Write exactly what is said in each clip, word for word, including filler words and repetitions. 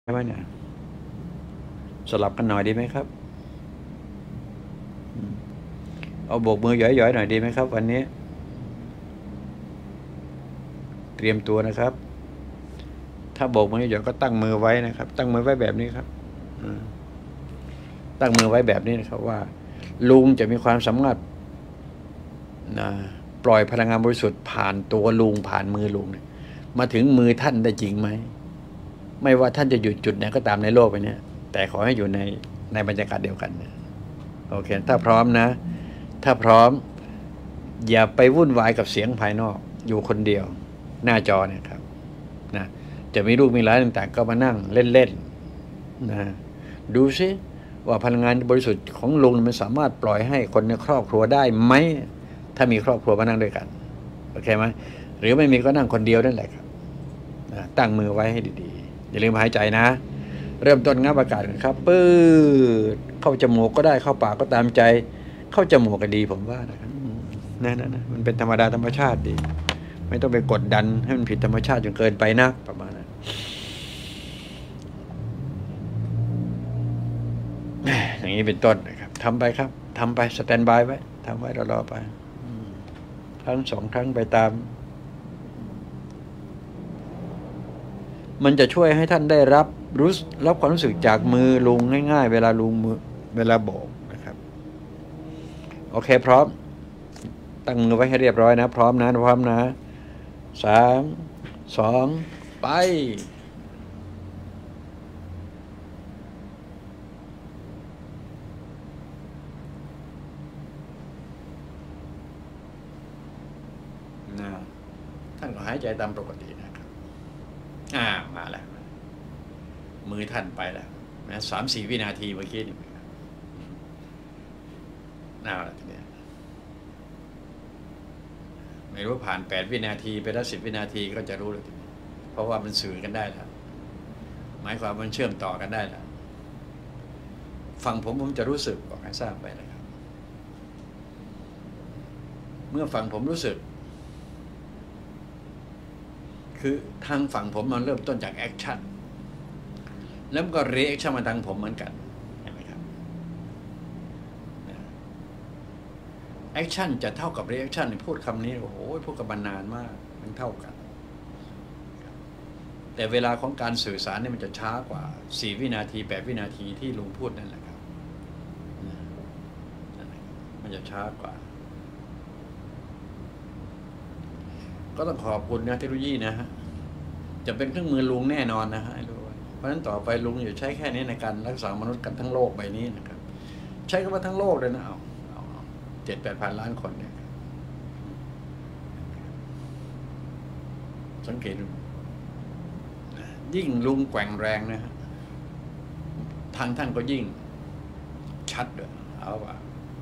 ใช่ไหมเนี่ยสลับกันหน่อยดีไหมครับเอาโบกมือหย่อยๆหน่อยดีไหมครับวันนี้เตรียมตัวนะครับถ้าโบกมือหย่อยๆก็ตั้งมือไว้นะครับตั้งมือไว้แบบนี้ครับตั้งมือไว้แบบนี้นะครับว่าลุงจะมีความสามารถนะปล่อยพลังงานบริสุทธิ์ผ่านตัวลุงผ่านมือลุงเนี่ยมาถึงมือท่านได้จริงไหมไม่ว่าท่านจะอยู่จุดไหนก็ตามในโลกไปเนี่ยแต่ขอให้อยู่ในในบรรยากาศเดียวกันนะโอเคถ้าพร้อมนะถ้าพร้อมอย่าไปวุ่นวายกับเสียงภายนอกอยู่คนเดียวหน้าจอเนี่ยครับนะจะมีลูกมีหลานต่างๆก็มานั่งเล่นๆนะดูซิว่าพลังงานบริสุทธิ์ของลุงมันสามารถปล่อยให้คนในครอบครัวได้ไหมถ้ามีครอบครัวมานั่งด้วยกันโอเคไหมหรือไม่มีก็นั่งคนเดียวนั่นแหละครับนะตั้งมือไว้ให้ดีๆอย่าลืมหายใจนะเริ่มต้นงับอากาศกันครับปื๊ดเข้าจมูกก็ได้เข้าปากก็ตามใจเข้าจมูกก็ดีผมว่านะครับนั่นนะมันเป็นธรรมดาธรรมชาติดีไม่ต้องไปกดดันให้มันผิดธรรมชาติจนเกินไปนักประมาณนั้นอย่างนี้เป็นต้นนะครับทำไปครับทำไปสแตนบายไว้ทำไว้รอๆไปครั้งสองครั้งไปตามมันจะช่วยให้ท่านได้รับรู้รับความรู้สึกจากมือลุงง่ายๆเวลาลุงมือเวลาโบกนะครับโอเคพร้อมตั้งมือไว้ให้เรียบร้อยนะพร้อมนะพร้อมนะสามสองไปนะท่านก็หายใจตามปกตินะครับอ่ามาแล้วมือท่านไปแล้วนะสามสี่วินาทีเมื่อกี้นี่น่าละทีเนี้ยไม่รู้ผ่านแปดวินาทีไปแล้วสิบวินาทีก็จะรู้เลยทีนี้เพราะว่ามันสื่อกันได้แล้วหมายความมันเชื่อมต่อกันได้แล้วฟังผมผมจะรู้สึกบอกให้ทราบไปนะครับเมื่อฟังผมรู้สึกคือทางฝั่งผมมันเริ่มต้นจากแอคชั่นแล้วก็รีแอคชั่นมาทางผมเหมือนกันเห็นไหมครับแอคชั่นจะเท่ากับรีแอคชั่นพูดคำนี้โอ้โหพูดกันมานานมากมันเท่ากันแต่เวลาของการสื่อสารเนี่ยมันจะช้ากว่าสี่วินาทีแปดวินาทีที่ลุงพูดนั่นแหละครับมันจะช้ากว่าก็ต้องขอบคุณนะเทคโนโลยีนะฮะจะเป็นเครื่องมือลุงแน่นอนนะฮะเพราะฉะนั้นต่อไปลุงอย่าใช้แค่นี้ในการรักษามนุษย์กันทั้งโลกใบนี้นะครับใช้คำว่าทั้งโลกเลยนะเอาเอาเจ็ดแปดพันล้านคนเนี่ยสังเกตดูยิ่งลุงแกว่งแรงนะฮะทางท่านก็ยิ่งชัดเลยเอาว่า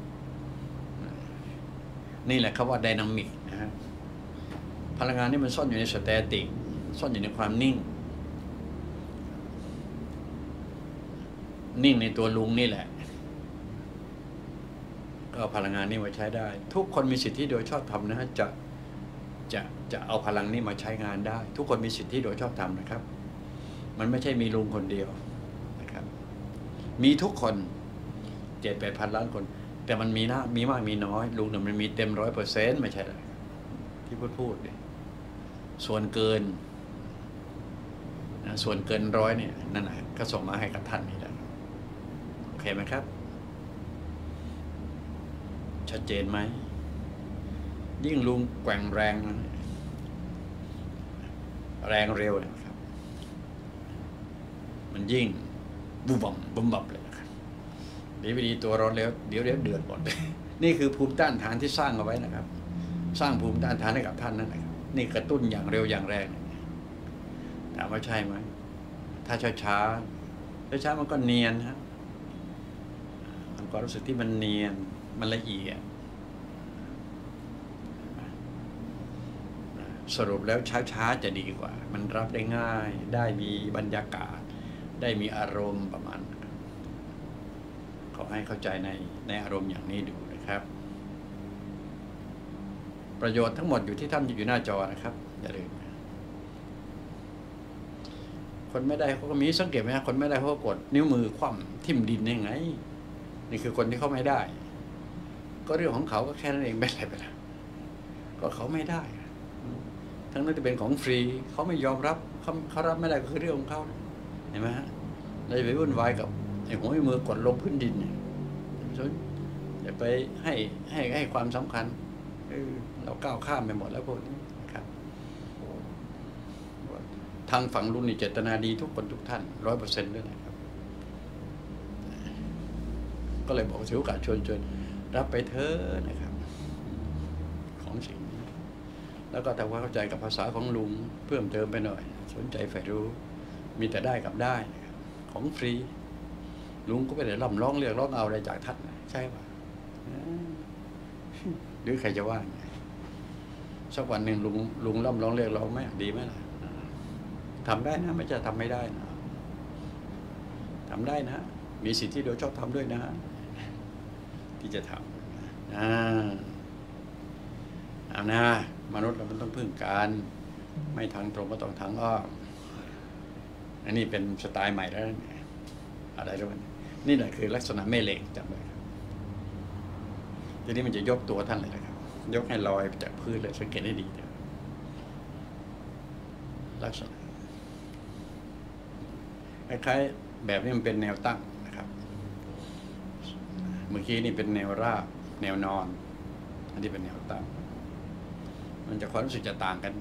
นี่แหละคำว่าไดนามิกนะฮะพลังงานนี่มันซ่อนอยู่ในสแตติกซ่อนอยู่ในความนิ่งนิ่งในตัวลุงนี่แหละก็พลังงานนี้มาใช้ได้ทุกคนมีสิทธิโดยชอบธรรมนะฮะจะจะจะเอาพลังนี้มาใช้งานได้ทุกคนมีสิทธิโดยชอบธรรมนะครับมันไม่ใช่มีลุงคนเดียวนะครับมีทุกคนเจ็ดแปดพันล้านคนแต่มันมีนะมีมากมีน้อยลุงเนี่ยมันมีเต็มร้อยเปอร์เซ็นต์ไม่ใช่หรอที่พูดพูดเนี่ยส่วนเกินนะส่วนเกินร้อยเนี่ยนั่นแหละก็ส่งมาให้กับท่านนี่แหละโอเคไหมครับชัดเจนไหมยิ่งลุงแกว่งแรงแรงเร็วนะครับมันยิ่งบุบบัมบุบบับเลยนะครับเดี๋ยวดีตัวร้อนแล้วเดี๋ยวเดี๋ยวเดือดหมดเลยนี่คือภูมิต้านทานที่สร้างเอาไว้นะครับสร้างภูมิต้านทานให้กับท่านนั่นแหละครับนี่กระตุ้นอย่างเร็วอย่างแรงถามว่าใช่ไหมถ้าช้าช้าช้าช้ามันก็เนียนครับมันก็รู้สึกที่มันเนียนมันละเอียดสรุปแล้วช้าๆจะดีกว่ามันรับได้ง่ายได้มีบรรยากาศได้มีอารมณ์ประมาณขอให้เข้าใจในในอารมณ์อย่างนี้ดูนะครับประโยชน์ทั้งหมดอยู่ที่ท่านอยู่หน้าจอนะครับอย่าลืมคนไม่ได้เขาก็มีสังเกตไหมฮะคนไม่ได้เขาก็กดนิ้วมือคว่ำทิ่มดินยังไงนี่คือคนที่เขาไม่ได้ก็เรื่องของเขาก็แค่นั้นเองไม่อะไรไปแล้วก็เขาไม่ได้ทั้งนั้นจะเป็นของฟรีเขาไม่ยอมรับเขาเขารับไม่ได้ก็คือเรื่องของเขาเห็นไหมฮะเราจะไปวุ่นวายกับไอ้หัวไอ้มือกดลงพื้นดินเนี่ยอย่าไปให้ให้ให้ความสำคัญเราก้าวข้ามไปหมดแล้วพวกนี้นะครับทางฝั่งรุ่นนี่เจตนาดีทุกคนทุกท่านร้อยเปอร์เซ็นต์ด้วยนะครับก็เลยบอกถือโอกาสชวนชวนรับไปเถอะนะครับของสิ่งนี้แล้วก็ทำความเข้าใจกับภาษาของลุงเพิ่มเติมไปหน่อยสนใจใฝ่รู้มีแต่ได้กับได้ของฟรีลุงก็ไม่ได้ร่ำร้องเรียกร้องเอาอะไรจากท่านใช่ป่ะหรือใครจะว่าสักวันหนึ่งลุงลุงร่ำร้องเรียกร้องไหมดีไหมล่ะทำได้นะไม่ใช่ทำไม่ได้นะทำได้นะมีสิทธิโดยชอบทำด้วยนะที่จะทำอ่าเอานะมนุษย์เรามันต้องพึ่งการไม่ทางตรงก็ต้องทางอ้อมอันนี้เป็นสไตล์ใหม่แล้วอะไรรู้ไหมนี่แหละคือลักษณะแม่เหล็กจำไว้ครับทีนี้มันจะยกตัวท่านเลยนะครับยกให้ลอยจากพื้นเลยสังเกตให้ดีเถอะลักษณะคล้ายๆแบบนี้มันเป็นแนวตั้งนะครับเมื่อกี้นี่เป็นแนวราบแนวนอนอันนี้เป็นแนวตั้งมันจะความรู้สึกจะต่างกัน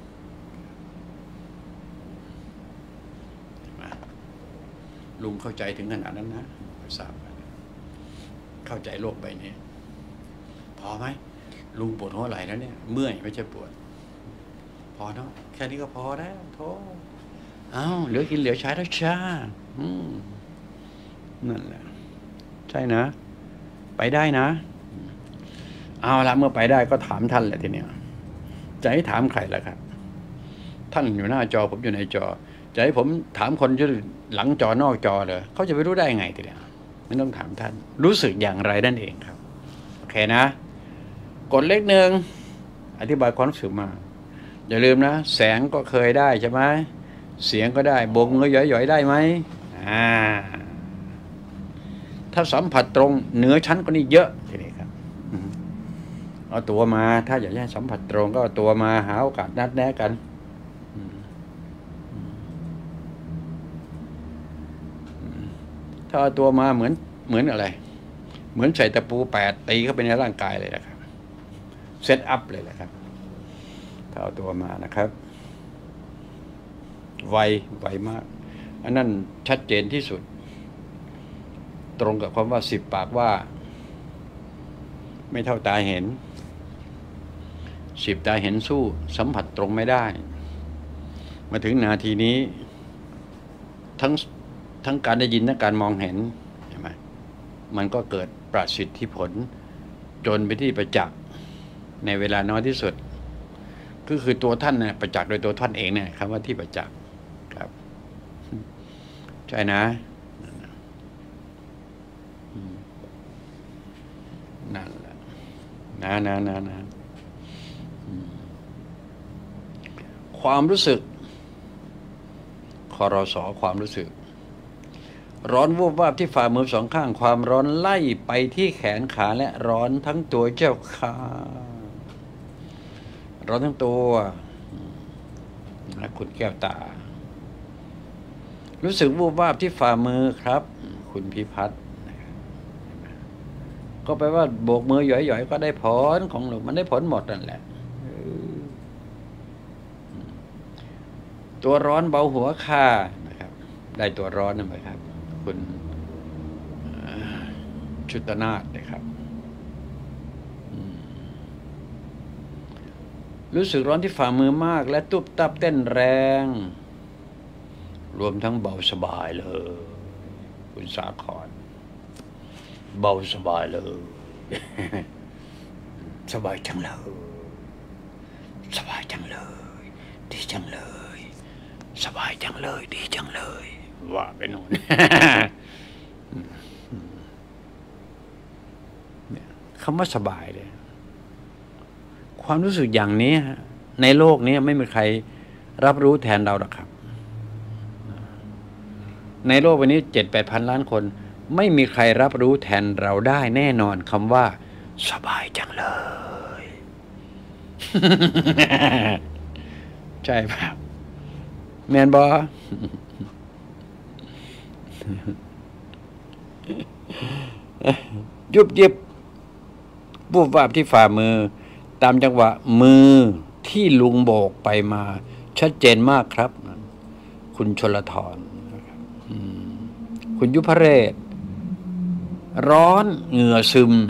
ลุงเข้าใจถึงขนาดนั้นนะทราบเข้าใจโลกใบนี้พอไหมลุงปวดหัวไหล่แล้วเนี่ยเมื่อยไม่ใช่ปวดพอเนาะแค่นี้ก็พอแล้วโธ่อ้าวเหลือกินเหลือใช้แล้วจ้าอืมนั่นแหละใช่นะไปได้นะเอาละเมื่อไปได้ก็ถามท่านแหละทีเนี้ยจะให้ถามใครล่ะครับท่านอยู่หน้าจอผมอยู่ในจอจะให้ผมถามคนที่หลังจอนอกจอเลยเขาจะไปรู้ได้ไงทีเนี้ยไม่ต้องถามท่านรู้สึกอย่างไรนั่นเองครับโอเคนะกดเลขหนึ่งอธิบายความรู้สึกมาอย่าลืมนะแสงก็เคยได้ใช่ไหมเสียงก็ได้บงก็หย่อยๆได้ไหมอ่าถ้าสัมผัสตรงเหนือชั้นก็นี่เยอะทีนี้ครับเอาตัวมาถ้าอยากให้สัมผัสตรงก็เอาตัวมาหาโอกาสนัดแนะกันถ้าเอาตัวมาเหมือนเหมือนอะไรเหมือนใส่ตะปูแปดตีเข้าไปในร่างกายเลยนะครับเซตอัพเลยแหละครับถ้าเอาตัวมานะครับไวไวมากอันนั้นชัดเจนที่สุดตรงกับความว่าสิบปากว่าไม่เท่าตาเห็นสิบตาเห็นสู้สัมผัสตรงไม่ได้มาถึงนาทีนี้ทั้งทั้งการได้ยินทั้งการมองเห็นใช่ไหมมันก็เกิดประสิทธิผลจนไปที่ประจักษ์ในเวลาน้อยที่สุดก็คือตัวท่านเนี่ยประจักษ์โดยตัวท่านเองเนี่ยคำว่าที่ประจักษ์ครับใช่นะนั่นแหละนะนะนะนะความรู้สึกคอรสอความรู้สึกร้อนวูบวาบที่ฝ่ามือสองข้างความร้อนไล่ไปที่แขนขาและร้อนทั้งตัวเจ้าค่ะร้อนทั้งตัวนะคุณแก้วตารู้สึกวูบวาบที่ฝ่ามือครับคุณพิพัฒน์ก็แปลว่าโบกมือหย่อยๆก็ได้ผลของหนูมันได้ผลหมดนั่นแหละตัวร้อนเบาหัวค่านะครับได้ตัวร้อนนั่นไหมครับคุณชุตนาถนะครับรู้สึกร้อนที่ฝ่ามือมากและตุบตับเต้นแรงรวมทั้งเบาสบายเลยคุณสาครเบาสบายเลยสบายจังเลยสบายจังเลยดีจังเลยสบายจังเลยดีจังเลยว่าไปโน่นคำว่าสบายเลยความรู้สึกอย่างนี้ในโลกนี้ไม่มีใครรับรู้แทนเราหรอกครับในโลกใบนี้เจ็ดแปดพันล้านคนไม่มีใครรับรู้แทนเราได้แน่นอนคำว่าสบายจังเลย ใช่ป่ะแมนบอ ยุบยิบบูบวาบที่ฝ่ามือตามจังหวะมือที่ลุงโบกไปมาชัดเจนมากครับคุณชลธรคุณยุพเรศร้อนเหงื่อซึม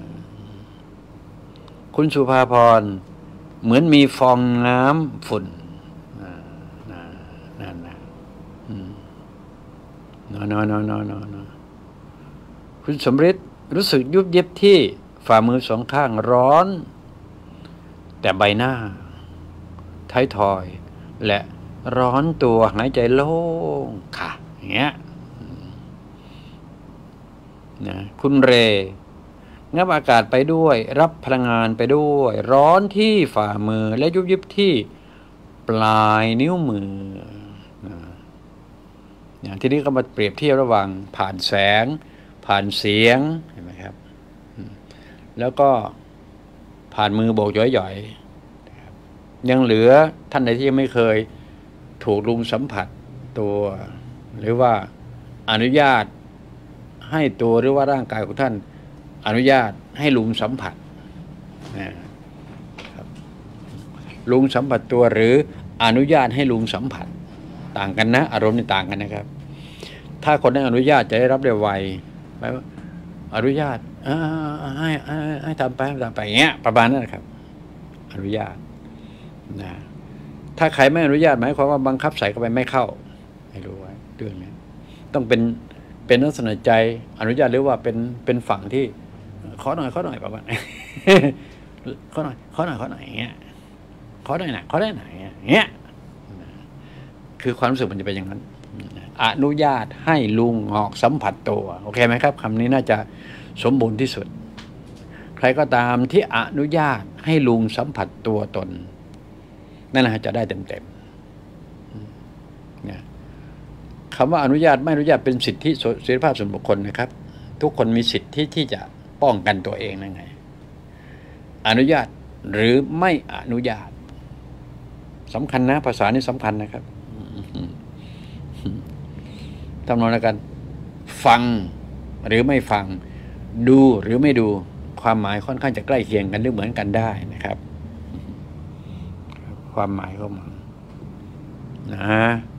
คุณสุภาพรเหมือนมีฟองน้ำฝุ่นนั่นนะนอนนอนนอนนอนคุณสมฤทธิ์รู้สึกยุบเย็บที่ฝ่ามือสองข้างร้อนแต่ใบหน้าท้ายทอยและร้อนตัวหายใจโล่งค่ะอย่างเงี้ยนะคุณเรงับอากาศไปด้วยรับพลังงานไปด้วยร้อนที่ฝ่ามือและยุบยิบที่ปลายนิ้วมือนะทีนี้ก็มาเปรียบเทียบระหว่างผ่านแสงผ่านเสียงเห็นไหมครับแล้วก็ผ่านมือโบกย่อยๆยังเหลือท่านใดที่ยังไม่เคยถูกลุงสัมผัสตัวหรือว่าอนุญาตให้ตัวหรือว่าร่างกายของท่านอนุญาตให้ลุงสัมผัสนะครับลุงสัมผัสตัวหรืออนุญาตให้ลุงสัมผัสต่างกันนะอารมณ์นี่ต่างกันนะครับถ้าคนได้อนุญาตจะได้รับได้ไวหมายว่าอนุญาตให้ให้ให้ทำไปทำไปอย่างเงี้ยประมาณนั้นนะครับอนุญาตนะถ้าใครไม่อนุญาตหมายความว่าบังคับใส่เข้าไปไม่เข้าไม่รู้ไว้เรื่องนี้ต้องเป็นเป็นลักษณะใจอนุญาตหรือว่าเป็นเป็นฝั่งที่ขอหน่อยขอหน่อยประมาณนี้ขอหน่อยขอหน่อยขอหน่อยอย่างเงี้ยขอหน่อยหน่อยขอได้หน่อยอย่างเงี้ยคือความรู้สึกมันจะเป็นอย่างนั้นอนุญาตให้ลุงออกสัมผัสตัวโอเคไหมครับคำนี้น่าจะสมบูรณ์ที่สุดใครก็ตามที่อนุญาตให้ลุงสัมผัสตัวตนนั่นแหละจะได้เต็มๆนะคำว่าอนุญาตไม่อนุญาตเป็นสิทธิเสรีภาพส่วนบุคคลนะครับทุกคนมีสิทธิที่จะป้องกันตัวเองนั่นไงอนุญาตหรือไม่อนุญาตสำคัญนะภาษานี้สำคัญนะครับทำนองแล้วกันฟังหรือไม่ฟังดูหรือไม่ดูความหมายค่อนข้างจะใกล้เคียงกันหรือเหมือนกันได้นะครับความหมายเข้ามานะ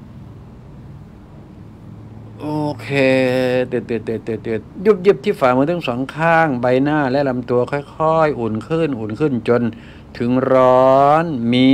โอเคเตือนเตือนเตือนเตือนเตือนยุบยิบที่ฝ่ามือทั้งสองข้างใบหน้าและลำตัวค่อยๆอุ่นขึ้นอุ่นขึ้นจนถึงร้อนมี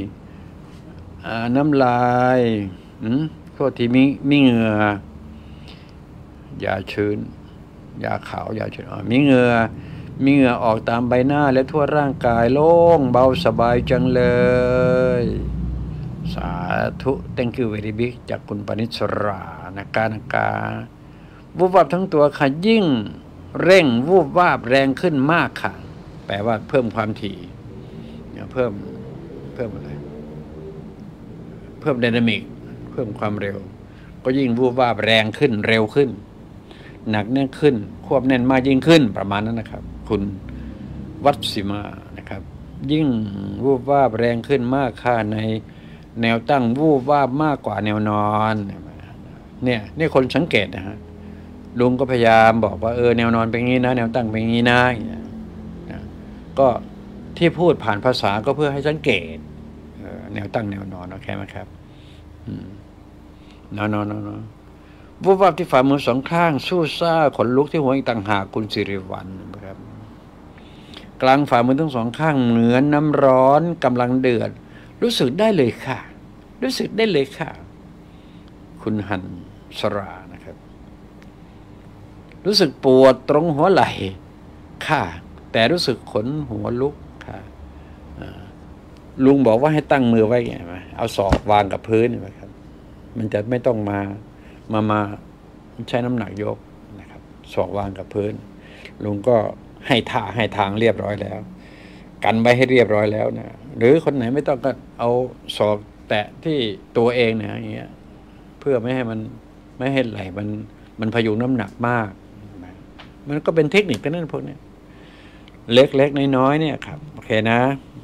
น้ำลายโทษทีมีมีเหงื่อยาชื้นยาขาว ยาชื้นมีเหงื่อมีเหงื่อออกตามใบหน้าและทั่วร่างกายโล่งเบาสบายจังเลยสาธุ thank you very big จากคุณปณิชรานาการนาการวูบวาบทั้งตัวค่ะยิ่งเร่งวูบวาบแรงขึ้นมากค่ะแปลว่าเพิ่มความถี่เพิ่มเพิ่มอะไรเพิ่มไดนามิกเพิ่มความเร็วก็ยิ่งวูบวาบแรงขึ้นเร็วขึ้นหนักแน่นขึ้นควบแน่นมากยิ่งขึ้นประมาณนั้นนะครับคุณวัดสิมานะครับยิ่งวูบวาบแรงขึ้นมากค่าในแนวตั้งวูบวาบมากกว่าแนวนอนเนี่ยนี่คนสังเกตนะฮะลุงก็พยายามบอกว่าเออแนวนอนเป็นงี้นะแนวตั้งเป็นงี้นะก็ที่พูดผ่านภาษาก็เพื่อให้สังเกตแนวตั้งแนวนอนโอเคไหมครับนอนนอนนอนวูบวาบที่ฝ่ามือสองข้างสู้ซ่าขนลุกที่หัวอีกต่างหากคุณสิริวัลย์นะครับกลางฝ่ามือทั้งสองข้างเหมือนน้ำร้อนกำลังเดือดรู้สึกได้เลยค่ะรู้สึกได้เลยค่ะคุณหันสรานะครับรู้สึกปวดตรงหัวไหล่ค่ะแต่รู้สึกขนหัวลุกค่ะลุงบอกว่าให้ตั้งมือไว้ไงเอาศอกวางกับพื้นนะครับมันจะไม่ต้องมามามาใช้น้ำหนักยกนะครับศอกวางกับพื้นลุงก็ให้ท่าให้ทางเรียบร้อยแล้วกันไว้ให้เรียบร้อยแล้วนะหรือคนไหนไม่ต้องก็เอาศอกแตะที่ตัวเองนะอย่างเงี้ยเพื่อไม่ให้มันไมไม่ให้ไหลมันมันพยุงน้ำหนักมากมันก็เป็นเทคนิคกันนั่นพวกนี้เล็กๆน้อยๆเนี่ยครับโอเคนะ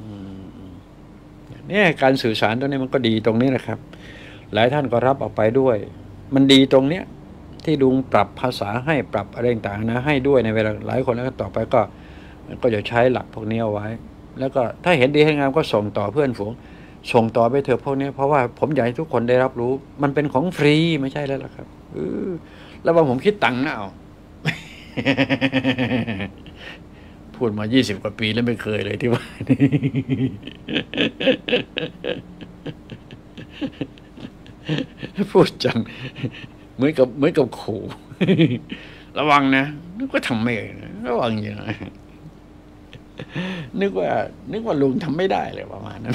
เนี่ยการสื่อสารตรงนี้มันก็ดีตรงนี้นะครับ หลายท่านก็รับออกไปด้วยมันดีตรงเนี้ยที่ลุงปรับภาษาให้ปรับอะไรต่างๆนะให้ด้วยในเวลาหลายคนแล้วก็ต่อไปก็ก็จะใช้หลักพวกนี้เอาไว้แล้วก็ถ้าเห็นดีให้งามก็ส่งต่อเพื่อนฝูงส่งต่อไปเถอะพวกนี้เพราะว่าผมอยากให้ทุกคนได้รับรู้มันเป็นของฟรีไม่ใช่แล้วล่ะครับเออแล้วว่าผมคิดตังค์นะเอา พูดมายี่สิบกว่าปีแล้วไม่เคยเลยที่ว่า พูดจังเหมือนกับเหมือนกับขู่ระวังนะนึกว่าทำไม่ระวังอย่างไรนึกว่านึกว่าลุงทำไม่ได้เลยประมาณนั้น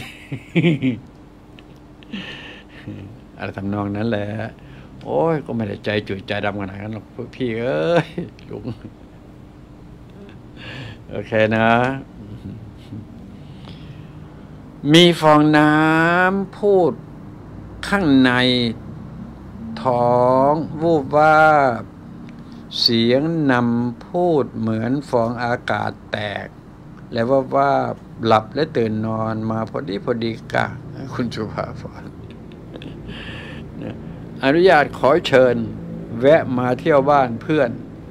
อะไรทำนองนั้นแหละโอ้ยก็ไม่ได้ใจจุดใจดำขนาดนั้นหรอกพี่เอ้ยลุงโอเคนะมีฟองน้ำพูดข้างในท้องวูบว่าเสียงนำพูดเหมือนฟองอากาศแตกแล้วว่าว่าหลับและตื่นนอนมาพอดีพอดีกะคุณสุภาพรอนุญาตขอเชิญแวะมาเที่ยวบ้านเพื่อน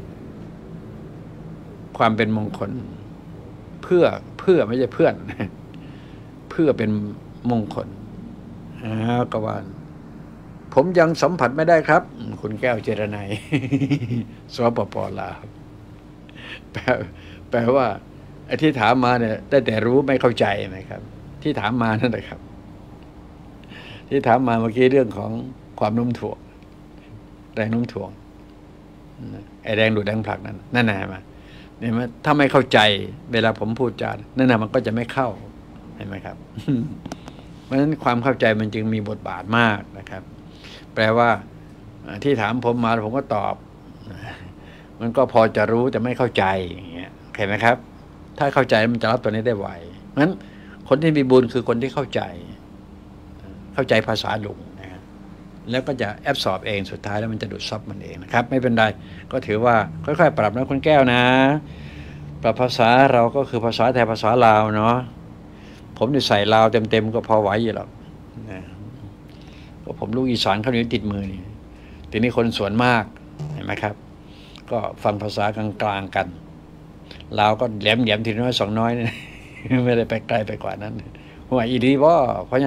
ความเป็นมงคลเพื่อเพื่อไม่ใช่เพื่อนเพื่อเป็นมงคลอ่ากวานผมยังสัมผัสไม่ได้ครับคุณแก้วเจรนัยสปป.ลาวแปลแปลว่าไอ้ที่ถามมาเนี่ยได้แต่รู้ไม่เข้าใจไหมครับที่ถามมานั่นแหละครับที่ถามมาเมื่อกี้เรื่องของความโน้มถ่วงแรงโน้มถ่วงไอ้แรงดูดแรงผลักนั่นนั่นนะมาเนี่ยมันถ้าไม่เข้าใจเวลาผมพูดจานั่นนะมันก็จะไม่เข้าเห็นไหมครับ เพราะฉะนั้นความเข้าใจมันจึงมีบทบาทมากนะครับ แปลว่าที่ถามผมมาผมก็ตอบมันก็พอจะรู้แต่ไม่เข้าใจอย่างเงี้ยเห็นไหมครับถ้าเข้าใจมันจะรับตัวนี้ได้ไวงั้นคนที่มีบุญคือคนที่เข้าใจเข้าใจภาษาลุงนะแล้วก็จะแอบสอบเองสุดท้ายแล้วมันจะดูดซับมันเองนะครับไม่เป็นไรก็ถือว่าค่อยๆปรับนะคุณแก้วนะปรับภาษาเราก็คือภาษาไทยภาษาลาวเนาะผมจะใส่ลาวเต็มๆก็พอไหวอยู่หรอกนะก็ผมลูกอีสานเขาอยู่ติดมือนี่ทีนี้คนส่วนมากเห็นไหมครับก็ฟังภาษากลางๆกันลาวก็แหลมแหลมทีน้อยสองน้อยนี่ไม่ได้ไปไกลไปกว่านั้นหัวอีดีบ่เพราะไง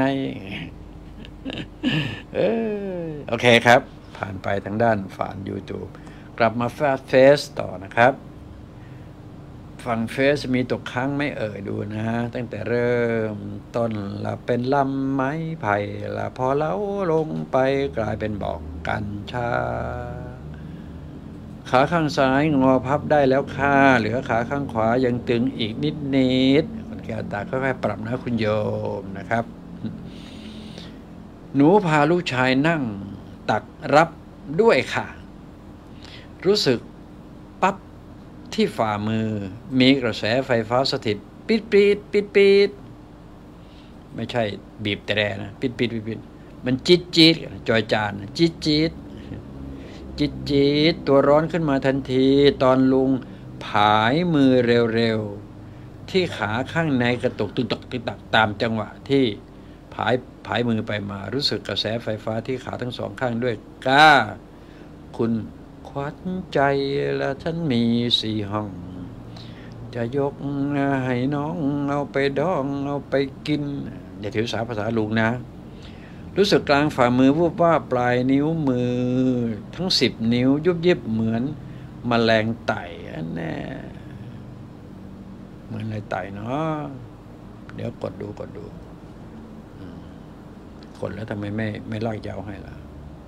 เออโอเคครับผ่านไปทางด้านฝ่าน YouTube กลับมาเฟซต่อนะครับฝั่งเฟซมีตกค้างไม่เอ่ยดูนะตั้งแต่เริ่มต้นละเป็นลำไม้ไผ่ละพอเล้าลงไปกลายเป็นบอกกันชาขาข้างซ้ายงอพับได้แล้วค่ะเหลือขาข้างขวายังตึงอีกนิดนิดคุณแก้วตาค่อยๆปรับนะคุณโยมนะครับหนูพาลูกชายนั่งตักรับด้วยค่ะรู้สึกปั๊บที่ฝ่ามือมีกระแสไฟฟ้าสถิตปิดปิดปิดปิดไม่ใช่บีบแต่นะปิดปิดปิดปิดมันจี๊ดจี๊ดจอยจานจี๊ดจี๊ดจี๊ดจี๊ดตัวร้อนขึ้นมาทันทีตอนลุงผายมือเร็วๆที่ขาข้างในกระตุกตึกตักตึกตักตามจังหวะที่ผายผายมือไปมารู้สึกกระแสไฟฟ้าที่ขาทั้งสองข้างด้วยก้าคุณควัญใจและฉันมีสี่ห้องจะยกให้น้องเอาไปดองเอาไปกินอย่าถือสาภาษาลุงนะรู้สึกกลางฝ่ามือวูบว่าปลายนิ้วมือทั้งสิบนิ้วยุบยิบเหมือนแมลงไต่แน่เหมือนอะไรไต่เนาะเดี๋ยวกดดูกดดูกดแล้วทำไมไม่ไม่ลากยาวให้ล่ะ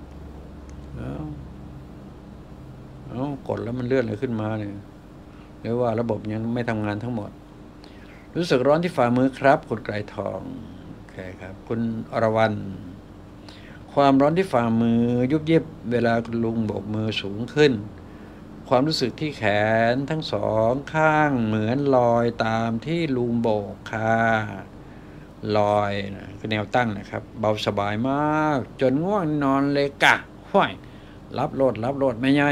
เอ้ากดแล้วมันเลื่อนอะไรขึ้นมาเนี่ยหรือว่าระบบยังไม่ทำงานทั้งหมดรู้สึกร้อนที่ฝ่ามือครับคุณไกรทองโอเคครับคุณอรวรรณความร้อนที่ฝ่ามือยุบยิบเวลาคุณลุงโบกมือสูงขึ้นความรู้สึกที่แขนทั้งสองข้างเหมือนลอยตามที่ลุงโบกค่ะลอยนะคือแนวตั้งนะครับเบาสบายมากจนง่วงนอนเลยกะห้อยรับโลดรับโลดไม่ใหญ่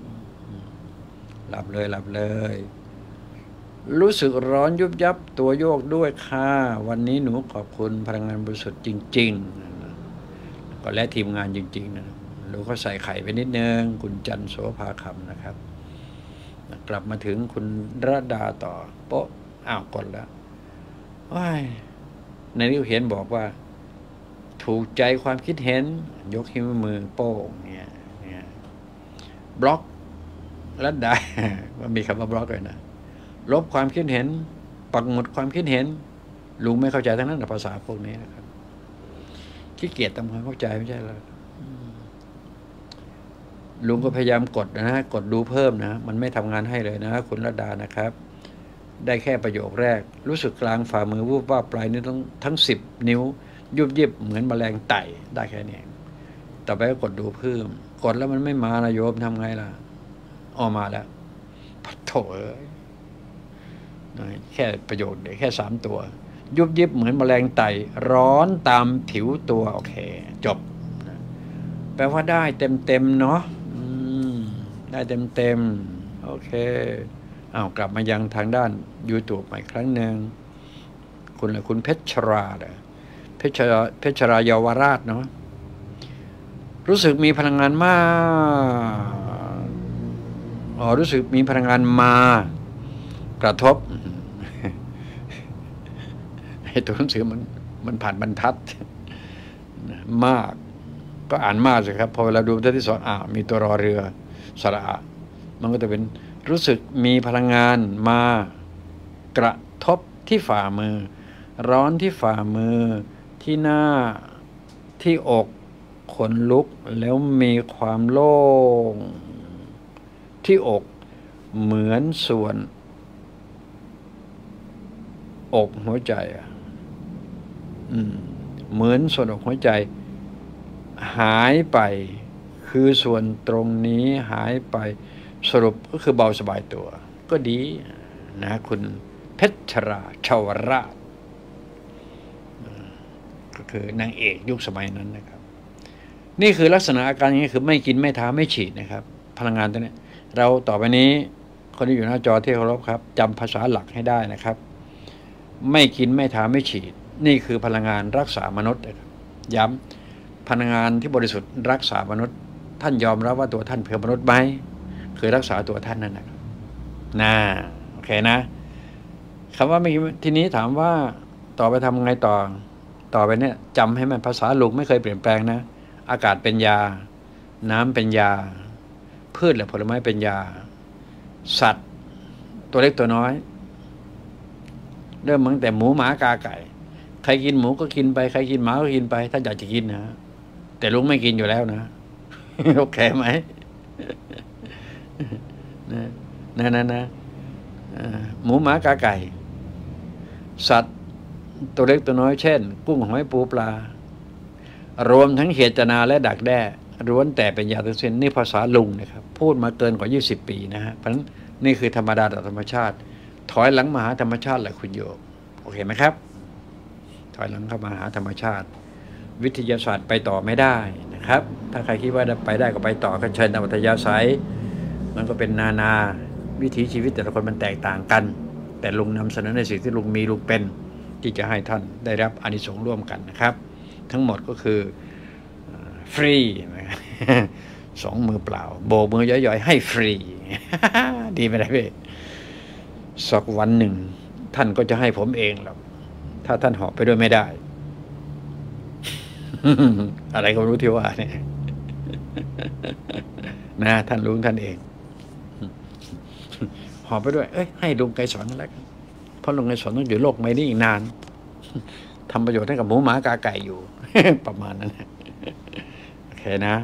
รับเลยรับเลย รู้สึกร้อนยุบยับตัวโยกด้วยค่ะวันนี้หนูขอบคุณพลังงานบริสุทธิ์จริงๆก็และทีมงานจริงๆนะหนูก็ใส่ไข่ไปนิดนึงคุณจันโสภาคำนะครับกลับมาถึงคุณระดาต่อโป๊ะอ้าวกดแล้วว้ายในนี้เห็นบอกว่าถูกใจความคิดเห็นยกนิ้วมือโป้งเนี่ยเนี่ยบล็อกระดาว่ามีคำว่าบล็อกเลยนะลบความคิดเห็นปักหมุดความคิดเห็นลุงไม่เข้าใจทั้งนั้นภาษาพวกนี้นะครับขี้เกียจทำความเข้าใจไม่ใช่หรอลุงก็พยายามกดนะฮะกดดูเพิ่มนะมันไม่ทำงานให้เลยนะคุณระดานะครับได้แค่ประโยคแรกรู้สึกกลางฝ่ามือวูบว่าปลายนิ้วทั้งทั้งสิบนิ้วยุบยิบเหมือนแมลงไต่ได้แค่นี้ต่อไปก็กดดูเพิ่มกดแล้วมันไม่มานะโยมทำไงล่ะออกมาแล้วพัดโถเอ้ยแค่ประโยชน์แค่สามตัวยุบยิบเหมือนแมลงไต่ร้อนตามผิวตัวโอเคจบแปลว่าได้เต็มเต็มเนาะได้เต็มเต็มโอเคอ้าวกลับมายังทางด้าน YouTube ใหม่ครั้งหนึ่งคุณอะไรคุณเพชรราเพชรเพชรราเยาวราชเนาะรู้สึกมีพลังงานมากอ๋อรู้สึกมีพลังงานมากระทบไอ้ตัวหนังสือมันมันผ่านบรรทัดมากก็อ่านมากสิครับพอเวลาดูบรรทัดที่สองอ่ามีตัวรอเรือสระอะมันก็จะเป็นรู้สึกมีพลังงานมากระทบที่ฝ่ามือร้อนที่ฝ่ามือที่หน้าที่อกขนลุกแล้วมีความโล่งที่อกเหมือนส่วนอกหัวใจอ่ะอืมเหมือนส่วนอกหัวใจหายไปคือส่วนตรงนี้หายไปสรุปก็คือเบาสบายตัวก็ดีนะคุณเพชรราชาวราชก็คือนางเอกยุคสมัยนั้นนะครับนี่คือลักษณะอาการอย่างนี้คือไม่กินไม่ทาไม่ฉีดนะครับพลังงานตัวนี้เราต่อไปนี้คนที่อยู่หน้าจอที่เคารพครับจำภาษาหลักให้ได้นะครับไม่กินไม่ทาไม่ฉีดนี่คือพลังงานรักษามนุษย์นะครับย้ำพลังงานที่บริสุทธิ์รักษามนุษย์ท่านยอมรับว่าตัวท่านเพื่อมนุษย์ไหมคือรักษาตัวท่านนั่นนะครับนะโอเคนะคำว่าไม่ทีนี้ถามว่าต่อไปทำไงต่อต่อไปเนี่ยจำให้มันภาษาลุงไม่เคยเปลี่ยนแปลงนะอากาศเป็นยาน้ำเป็นยาพืชและผลไม้เป็นยาสัตว์ตัวเล็กตัวน้อยเริ่มตั้งแต่หมูหมากาไก่ใครกินหมูก็กินไปใครกินหมาก็กินไปถ้าอยากจะกินนะแต่ลุงไม่กินอยู่แล้วนะโอเคไหมนะนะนะนะหมูหมากาไก่สัตว์ตัวเล็กตัวน้อยเช่นกุ้งหอยปูปลารวมทั้งเจตนาและดักแด้ล้วนแต่เป็นยาทั้งสิ้นนี่ภาษาลุงนะครับพูดมาเกินกว่ายี่สิบปีนะฮะเพราะฉะนั้นนี่คือธรรมดาต่อธรรมชาติถอยหลังมาหาธรรมชาติแหละคุณโยมโอเคไหมครับถอยหลังเข้ามาหาธรรมชาติวิทยาศาสตร์ไปต่อไม่ได้นะครับถ้าใครคิดว่าไปได้ก็ไปต่อก็เชิญตามอัธยาศัยมันก็เป็นนานาวิถีชีวิตแต่ละคนมันแตกต่างกันแต่ลุงนำเสนอในสิ่งที่ลุงมีลุงเป็นที่จะให้ท่านได้รับอานิสงส์ร่วมกันนะครับทั้งหมดก็คือฟรีสองมือเปล่าโบกมือย่อยๆให้ฟรีดีไหมล่ะพี่สักวันหนึ่งท่านก็จะให้ผมเองหรอกถ้าท่านหอบไปด้วยไม่ได้ อะไรก็รู้ที่ว่าเนี่ยนะท่านรู้ท่านเองหอบไปด้วยเอ้ยให้ลุงไกรสอนแล้วกันเพราะลุงไกรสอนต้องอยู่โลกใบนี้อีกนานทำประโยชน์ให้กับหมูหมากาไก่อยู่ ประมาณนั้นโอเคนะ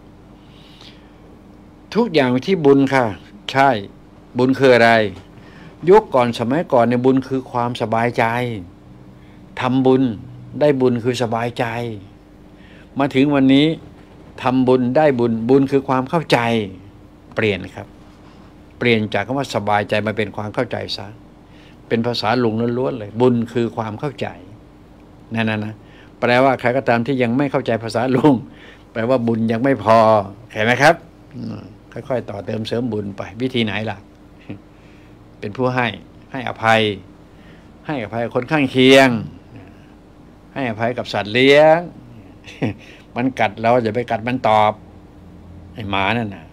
ทุกอย่างที่บุญค่ะใช่บุญคืออะไรยุคก่อนสมัยก่อนในบุญคือความสบายใจทำบุญได้บุญคือสบายใจมาถึงวันนี้ทำบุญได้บุญบุญคือความเข้าใจเปลี่ยนครับเปลี่ยนจากคำว่าสบายใจมาเป็นความเข้าใจซะเป็นภาษาลุงล้วนๆเลยบุญคือความเข้าใจนั่นนะนะแปลว่าใครก็ตามที่ยังไม่เข้าใจภาษาลุงแปลว่าบุญยังไม่พอเห็นไหมครับค่อยๆต่อเติมเสริมบุญไปวิธีไหนล่ะเป็นผู้ให้ให้อภัยให้อภัยคนข้างเคียงให้อภัยกับสัตว์เลี้ยงมันกัดเราอย่าไปกัดมันตอบไอ้หมานั่นน่ะ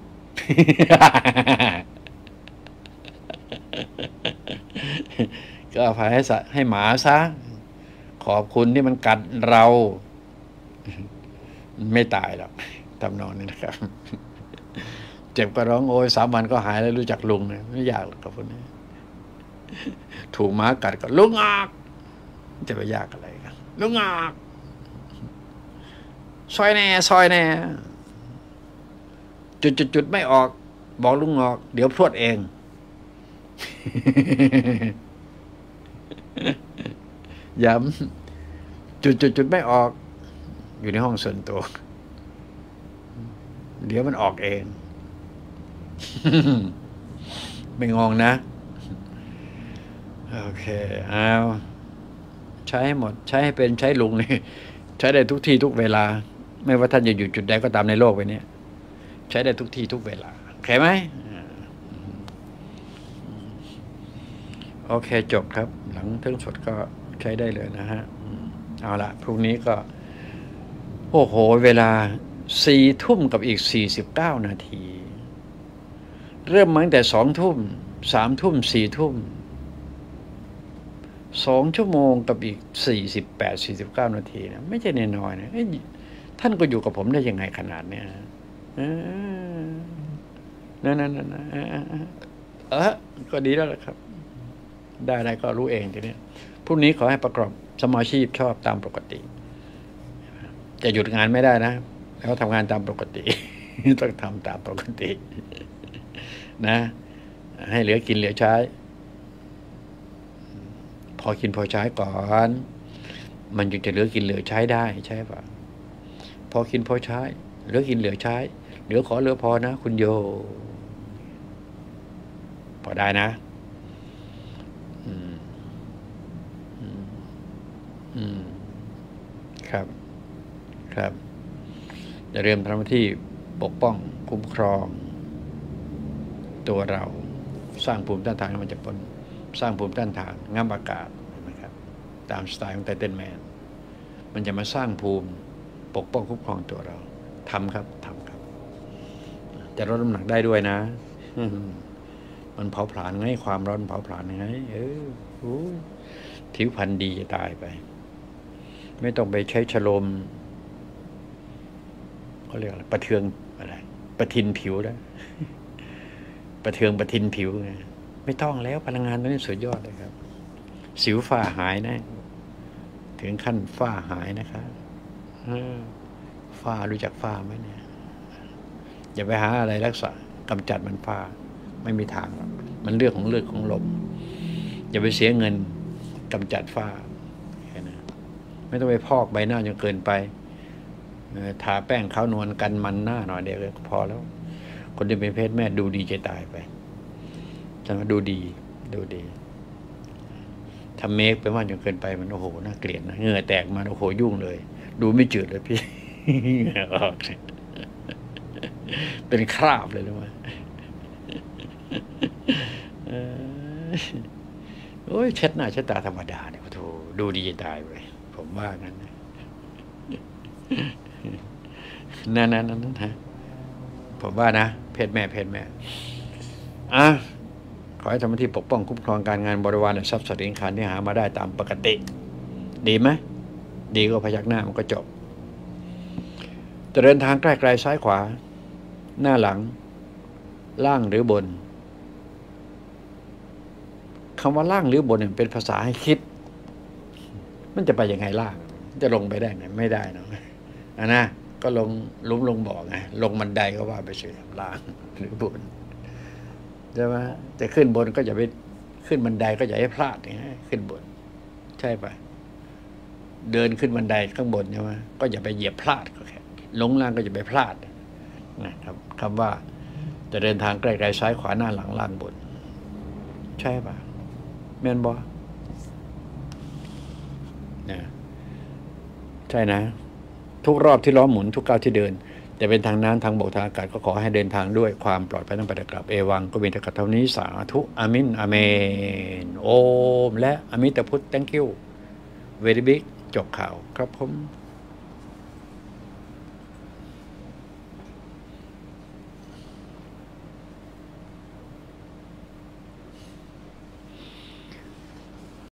ก็อภัยให้สัตว์ให้หมาซะขอบคุณที่มันกัดเราไม่ตายหรอกทำนองนี้นะครับเจ็บก็ร้องโอยสามวันก็หายแล้วรู้จักลุงเลยไม่ยากหรอกกับพวกนี้ถูกหมากัดก็ลุงออกจะไปยากอะไรกันลุงออกซอยแน่ซอยแน่จุดจุดจุดไม่ออกบอกลุงออกเดี๋ยวพรวดเองย้ำจุดจุดจุดไม่ออกอยู่ในห้องส่วนตัวเดี๋ยวมันออกเองไม่งงนะโอเคเอาใช้ให้หมดใช้ให้เป็นใช้ลุงนี่ใช้ได้ทุกที่ทุกเวลาไม่ว่าท่านจะอยู่จุดใดก็ตามในโลกใบนี้ใช้ได้ทุกที่ทุกเวลาโอเคไหมโอเคจบครับหลังทั้งสดก็ใช้ได้เลยนะฮะเอาละพรุ่งนี้ก็โอ้โหเวลาสี่ทุ่มกับอีกสี่สิบเก้านาทีเริ่มมาตั้งแต่สองทุ่มสามทุ่มสี่ทุ่มสองชั่วโมงกับอีกสี่สิบแปดสี่สิบเก้านาทีนะไม่ใช่น้อยๆนะท่านก็อยู่กับผมได้ยังไงขนาดเนี้ยนั่นนั่นนั่นเออก็ดีแล้วครับได้ได้ก็รู้เองทีนี้พรุ่งนี้ขอให้ประกอบสมาชีพชอบตามปกติจะหยุดงานไม่ได้นะแล้วทำงานตามปกติต้องทำตามปกตินะให้เหลือกินเหลือใช้พอกินพอใช้ก่อนมันจึงจะเหลือกินเหลือใช้ได้ใช่ป่ะพอกินพอใช้เหลือกินเหลือใช้เหลือขอเหลือพอนะคุณโยพอได้นะอืมอืมอืมครับครับจะเริ่มทำหน้าที่ปกป้องคุ้มครองตัวเราสร้างภูมิต้านทานให้มันจะพ้นสร้างภูมิต้านทานงับอากาศนะครับตามสไตล์ของไทเทนแมนมันจะมาสร้างภูมิปกป้องคุ้มครองตัวเราทำครับทำครับจะลดน้ำหนักได้ด้วยนะมันเผาผลาญไงความร้อนเผาผลาญไงเออผิวพรรณดีจะตายไปไม่ต้องไปใช้ชโลมเขาเรียกอะไรประเทืองอะไรประทินผิวแล้วประเทืองประทินผิวไงไม่ต้องแล้วพลังงานตัวนี้สุดยอดเลยครับสิวฝ้าหายนะถึงขั้นฝ้าหายนะครับฝ้ารู้จักฝ้าไหมเนี่ยอย่าไปหาอะไรรักษากำจัดมันฝ้าไม่มีทางหรอกมันเรื่องของเลือดของลมอย่าไปเสียเงินกำจัดฝ้าแค่นั้นไม่ต้องไปพอกใบหน้าจนเกินไปทาแป้งขาวนวลกันมันหน้าหน่อยเดียวก็พอแล้วคนที่เป็นเพศแม่ดูดีจะตายไปจะมาดูดีดูดีทำเมคไปมากจนเกินไปมันโอ้โหน่าเกลียดนะเหงื่อแตกมาโอ้โหยุ่งเลยดูไม่จืดเลยพี่ออกเป็นคราบเลยรู้ไหมโอ้ยเช็ดหน้าเช็ดตาธรรมดาเนี่ยโอ้โหดูดีจะตายไปผมว่างั้นนะนั่นนั่นนั่นฮะผมว่านะเพศแม่เพศแม่อ่ะขอให้ทำหน้าที่ปกป้องคุ้มครองการงานบริวารและทรัพย์สินขันที่หามาได้ตามปกติดีไหมดีก็พยักหน้ามันก็จบจะเดินทางใกล้ไกลซ้ายขวาหน้าหลังล่างหรือบนคำว่าล่างหรือบนเนี่ยเป็นภาษาให้คิดมันจะไปยังไงล่างจะลงไปได้ไงไม่ได้นะอ่ะนะก็ลงลุ้มลงบ่อไงลงบันไดก็ว่าไปเฉยล่างหรือบนใช่ไหมจะขึ้นบนก็อย่าไปขึ้นบันไดก็อย่าให้พลาดไงขึ้นบนใช่ปะเดินขึ้นบันไดข้างบนใช่ไหมก็อย่าไปเหยียบพลาดก็แค่ลงล่างก็อย่าไปพลาดนะครับคำว่าจะเดินทางไกลๆซ้ายขวาหน้าหลังล่างบนใช่ปะแม่นบอนะใช่นะทุกรอบที่ล้อหมุนทุกก้าวที่เดินจะเป็นทางน้ำทางบกทางอากาศก็ขอให้เดินทางด้วยความปลอดภัยทั้งไปและกลับเอวังก็มีแต่กับเท่านี้สาธุอามินอาเมนโอมและอมิตพุทธ thank you very big จบข่าวครับผม